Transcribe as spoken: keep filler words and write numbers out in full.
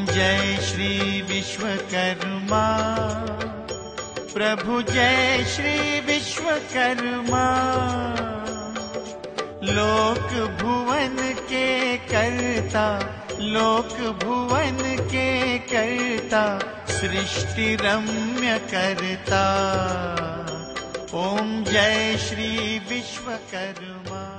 जय श्री विश्वकर्मा, प्रभु जय श्री विश्वकर्मा। लोक भुवन के कर्ता, लोक भुवन के कर्ता, सृष्टि रम्य करता। ओम जय श्री विश्वकर्मा।